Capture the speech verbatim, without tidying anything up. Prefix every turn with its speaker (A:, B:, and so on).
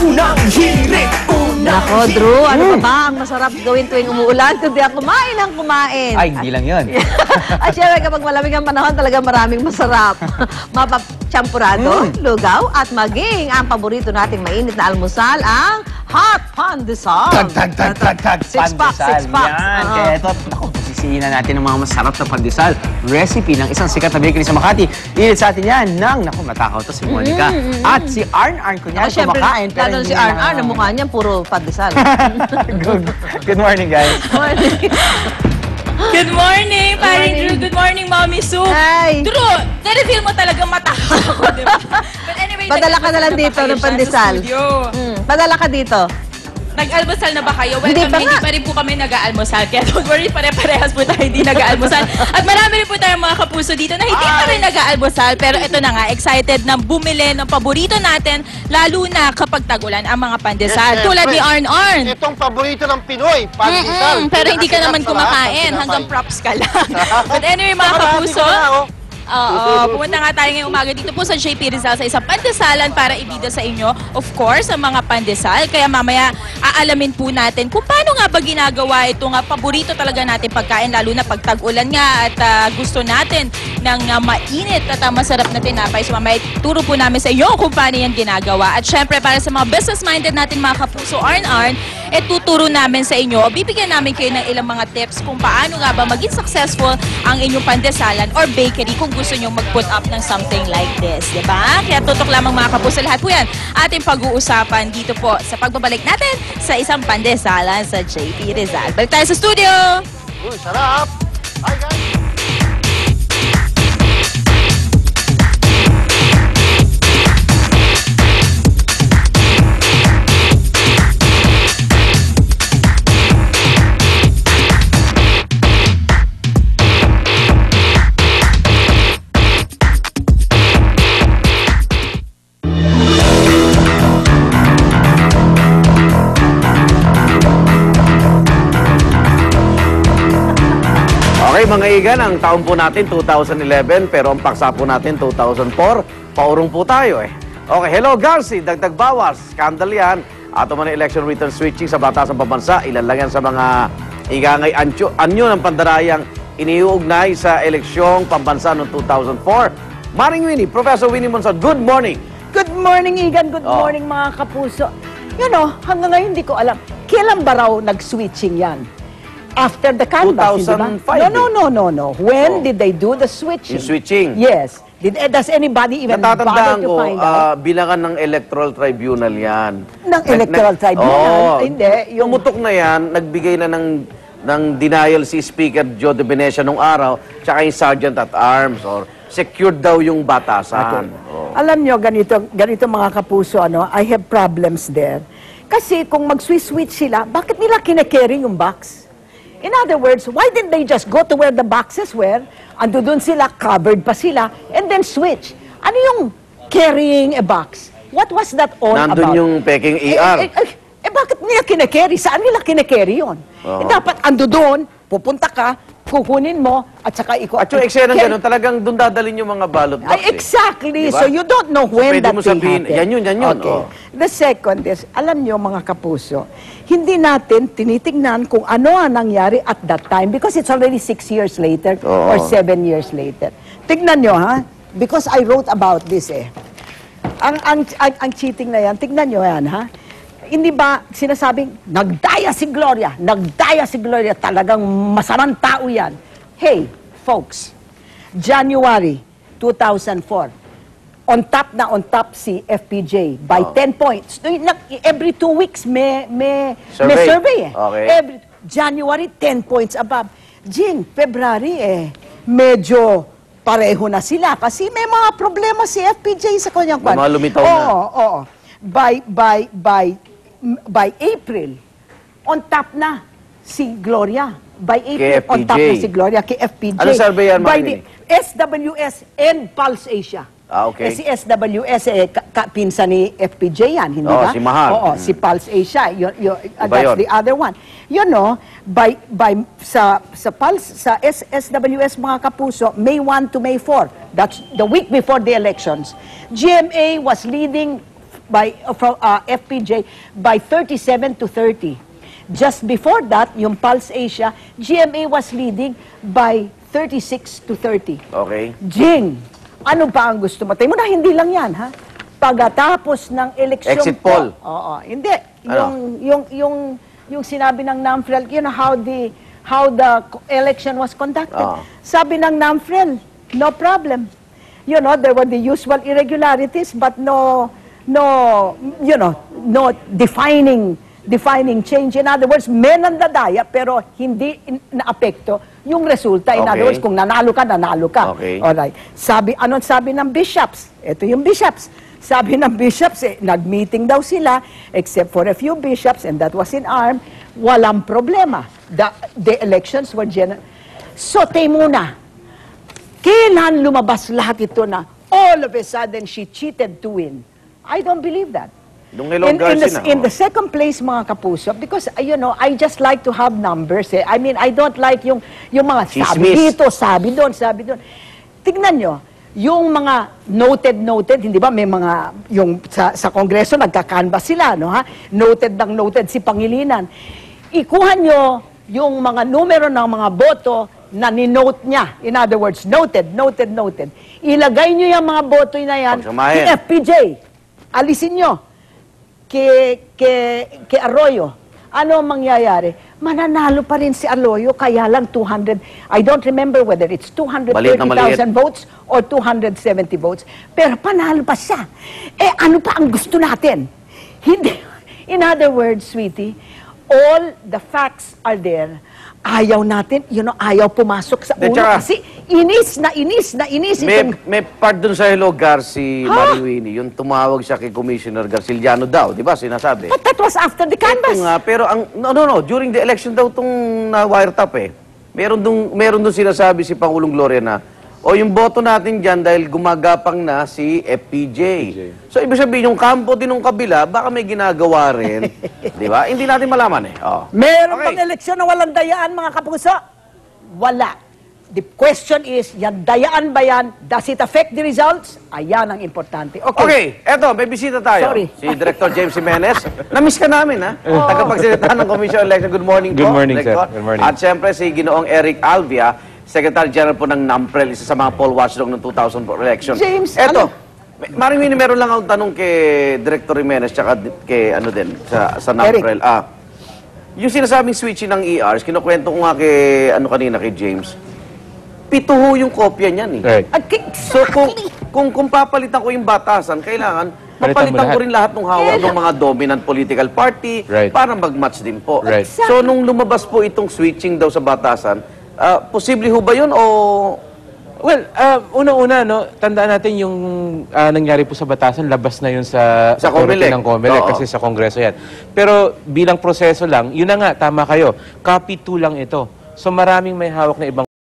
A: unang hirit, unang
B: Nako, Drew, ano pa ba ang masarap gawin tuwing umuulan kundi ang kumain ang kumain?
C: Ay, hindi lang yun.
B: At syempre, kapag malamig ang panahon, talaga maraming masarap. Mapapchampurado, mm. lugaw, at maging ang paborito nating mainit na almusal, ang hot pandesal.
C: Tag, tag, tag, tag, tag,
B: Six packs, six packs.
C: Yan,
B: uh-huh.
C: kaya ito, naku, sisihin na natin ang mga masarap na pandesal. Recipe ng isang sikat na bakery sa Makati. Ilit sa atin yan ng, naku, matakaw to si Monica. Mm, mm,
B: mm.
C: At si Arn Arn, kunyari,
B: oh,
C: kumakain.
B: Pero lalo si Arn Arn, ang mukha niya, puro pandesal.
C: Good, good morning, guys.
B: Good morning.
D: Good morning, Pari Drew. Good morning, Mommy Sue.
B: Hi.
D: Drew, na-reveal mo talagang matakaw ako, di ba? But anyway,
B: padala ka na lang dito ng pandesal. Mm. Padala ka dito.
D: Nag-almusal na ba kayo? Well,
B: Hindi pa
D: kami, hindi pa rin po kami nag-aalmusal. Kaya don't worry, pare-parehas po tayo hindi nag-aalmusal. At marami rin po tayong mga kapuso dito na hindi pa rin nag-aalmusal. Pero ito na nga, excited na bumili ng paborito natin, lalo na kapag tagulan ang mga pandesal.
E: Yes,
D: Tulad ni
E: yes.
D: Arn Arn.
E: Itong paborito ng Pinoy, pandesal.
D: Mm-mm, pero hindi ka naman kumakain, hanggang props ka lang. But anyway, mga kapuso, Oo, pumunta nga tayo ngayong umaga dito po sa J P Rizal sa isang pandesalan para ibida sa inyo, of course, ang mga pandesal. Kaya mamaya aalamin po natin kung paano nga ba ginagawa ito nga paborito talaga natin pagkain, lalo na pag tag-ulan nga at uh, gusto natin ng uh, mainit at uh, masarap na tinapay. So mamaya turo po namin sa inyo kung paano yan ginagawa. At syempre para sa mga business-minded natin mga kapuso, Arn Arn, eh tuturo namin sa inyo, bibigyan namin kayo ng ilang mga tips kung paano nga ba maging successful ang inyong pandesalan or bakery kung gusto nyo mag-put up ng something like this, diba? Kaya tutok lamang mga kapuso, lahat po yan ating pag-uusapan dito po sa pagbabalik natin sa isang pandesalan sa J P Rizal. Balik tayo sa studio!
E: Uy, sarap! Hi guys!
F: Okay mga igan, ang taon po natin two thousand eleven pero ang paksa po natin two thousand four. Paurong po tayo eh. Okay, hello Garci, dagdag bawas, skandal yan. Ato man ang election return switching sa batasang pambansa, ilan lang yan sa mga igangay anyo, anyo ng pandarayang iniuugnay sa eleksyong pambansa noong two thousand four. Maring Winnie, Professor Winnie Monson, good morning.
G: Good morning, Igan. Good
F: Oh.
G: morning, mga kapuso. You know, hanggang ngayon hindi ko alam, kailan ba raw nag-switching yan? After the canvas,
F: two thousand five,
G: No, no, no, no, no. When
F: Oh.
G: did they do the switching?
F: Yung switching.
G: Yes. Did, eh, does anybody even bother
F: Natatandaan
G: to
F: ko,
G: find out?
F: uh, bilangan ng electoral tribunal yan.
G: Ng electoral tribunal?
F: Oo.
G: Hindi, yung-
F: Tumutok na yan, nagbigay na ng, ng denial si Speaker Joe de Venecia nung araw, tsaka yung Sergeant at Arms, or secured daw yung batasan. Oo.
G: Alam nyo, ganito, ganito mga kapuso, ano, I have problems there. Kasi kung mag-switch-switch sila, bakit nila kine-carry yung box? In other words, why didn't they just go to where the boxes were, ando dun sila, covered pa sila, and then switch? Ano yung carrying a box? What was that all
F: Nandun
G: about?
F: yung peking E R.
G: Eh, eh, eh, eh, bakit nila kine-carry? Saan nila kine-carry yun?
F: Oo.
G: Eh, dapat ando dun, pupunta ka, kukunin mo, at saka iko...
F: At yung eksena
G: carry-
F: gano'n, talagang doon dadalhin yung mga ballot box.
G: Ay, exactly.
F: Diba?
G: So you don't know
F: So,
G: when
F: pwede
G: that
F: mo
G: thing
F: sabihin,
G: happened.
F: yan yun, yan yun,
G: Okay.
F: oh.
G: The second is, alam nyo mga kapuso, hindi natin tinitingnan kung ano ang nangyari at that time because it's already six years later
F: Oo.
G: or seven years later. Tignan nyo ha, because I wrote about this eh. Ang, ang, ang, ang cheating na yan, tignan nyo yan ha. Hindi ba sinasabing, nagdaya si Gloria, nagdaya si Gloria, talagang masamang tao yan. Hey, folks, January two thousand four, on top na on top si F P J by
F: Oh.
G: ten points. Every two weeks may, may,
F: Survey.
G: may survey eh.
F: Okay.
G: Every, January, ten points above. Jing, February eh, medyo pareho na sila kasi may mga problema si F P J sa kanyang
F: May mga lumitaw na.
G: Oo, oo. By, by, by, by April, on top na si Gloria. By April,
F: Kay
G: on top
F: F P J.
G: na si Gloria, kay F P J.
F: Ano survey yan,
G: By
F: Manny?
G: the S W S and Pulse Asia.
F: Ah, okay.
G: Eh, si S W S, eh, ka, ka, pinsan ni F P J yan, hindi
F: Oo,
G: ba?
F: si Mahal.
G: Oo,
F: Mm.
G: si Pulse Asia. Yun, yun, uh,
F: Iba
G: that's
F: yun.
G: the other one. You know, by, by, sa, sa Pulse, sa S W S mga kapuso, May first to May fourth, that's the week before the elections, G M A was leading by uh, from uh, F P J by thirty-seven to thirty. Just before that, yung Pulse Asia, G M A was leading by thirty-six to thirty.
F: Okay.
G: Jing, ano pa ang gusto mo? Tayo mo na, hindi lang yan, ha? Pagkatapos ng eleksyon
F: Exit
G: po-
F: poll.
G: Oo, hindi.
F: Ano?
G: Yung, yung, yung, yung sinabi ng NAMFREL, you know how the, how the co- election was conducted.
F: Oo.
G: Sabi ng NAMFREL, no problem. You know, there were the usual irregularities, but no, no, you know, no defining defining change. In other words, may nandadaya pero hindi in- naapekto yung resulta. In other
F: Okay.
G: words, kung nanalo ka, nanalo ka.
F: Okay.
G: Alright. Sabi, anong sabi ng bishops? Ito yung bishops. Sabi ng bishops, eh, nag-meeting daw sila, except for a few bishops, and that was in arm, walang problema. The, the elections were general. So, tayo muna. Kailan lumabas lahat ito na all of a sudden she cheated to win? I don't believe that.
F: Nung Hello
G: in, in, the,
F: Garcia na,
G: in
F: oh.
G: the second place, mga kapuso, because, uh, you know, I just like to have numbers. Eh. I mean, I don't like yung, yung mga sabi
F: Chismis.
G: dito, sabi doon, sabi doon. Tignan nyo, yung mga noted, noted, hindi ba, may mga, yung sa, sa Kongreso, nagka-canvas sila, no, ha? Noted ng noted si Pangilinan. Ikuha nyo yung mga numero ng mga boto na ni-note niya. In other words, noted, noted, noted. Ilagay nyo yung mga boto na yan
F: Pagsamahin.
G: kay F P J. Alisin nyo. Kay, kay, kay Arroyo. Ano ang mangyayari? Mananalo pa rin si Arroyo, kaya lang two hundred, I don't remember whether it's two hundred thirty thousand votes or two hundred seventy votes. Pero panalo pa siya. Eh, ano pa ang gusto natin? Hindi. In other words, sweetie, all the facts are there. Ayaw natin, you know, ayaw pumasok sa
F: De,
G: ulo
F: tsaka-
G: kasi inis na inis na inis.
F: May,
G: itong-
F: may part dun sa Hello Garci,
G: Ha?
F: Mariwini, yung tumawag siya kay Commissioner Garciliano daw, di ba, sinasabi?
G: But that was after the canvas.
F: Ito nga, pero ang, no, no, no, during the election daw itong na-wiretap eh. Meron dun, meron dun sinasabi si Pangulong Gloria na, o yung boto natin dyan dahil gumagapang na si F P J. So, ibig sabihin, yung kampo din ng kabila, baka may ginagawa rin. Di ba? Hindi natin malaman eh. Oh.
G: Meron
F: Okay.
G: bang eleksyon na walang dayaan, mga kapuso? Wala. The question is, yan dayaan ba yan? Does it affect the results? Ayan ang importante. Okay.
F: Okay, eto, may bisita tayo.
G: Sorry.
F: Si Director James Jimenez. Namiss ka namin, ha? Tagapagsalita ng Commission on Election. Good morning
H: Good
F: po.
H: morning, sir.
F: Director.
H: Good morning.
F: At siyempre, si Ginoong Eric Alvia, Secretary General po ng NAMPREL, isa sa mga poll watchdog ng two thousand four election.
G: James,
F: Eto,
G: ano?
F: Maring Winnie, meron lang akong tanong kay Director Jimenez tsaka di- kay ano din, sa, sa NAMPREL. Ah, yung sinasabing switching ng E Rs, kinukwento ko nga kay, ano kanina, kay James, pito ho yung kopya niyan eh.
H: Right.
G: At ki-
F: So kung, kung kung papalitan ko yung batasan, kailangan
H: Palitan mo
F: papalitan ko
H: lahat.
F: rin lahat ng hawak ng mga dominant political party
H: Right.
F: para mag-match din po.
H: Right.
F: So nung lumabas po itong switching daw sa batasan, ah, posible ho ba yun o
H: Well, uh, una-una, no, tandaan natin yung ah, nangyari po sa batasan, labas na yun sa,
F: Sa
H: authority
F: Comelec.
H: ng Comelec
F: Oo.
H: kasi sa Kongreso yan. Pero bilang proseso lang, yun na nga, tama kayo, copy two lang ito. So maraming may hawak na ibang